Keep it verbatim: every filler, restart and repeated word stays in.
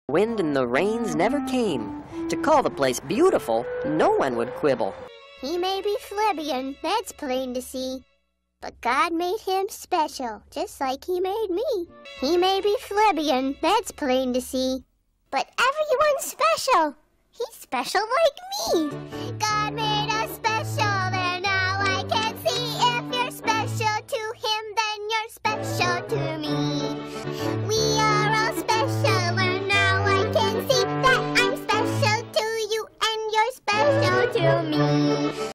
Wind and the rains never came. To call the place beautiful, no one would quibble. He may be Flibbian, that's plain to see. But God made him special, just like he made me. He may be Flibbian, that's plain to see. But everyone's special. He's special like me. God made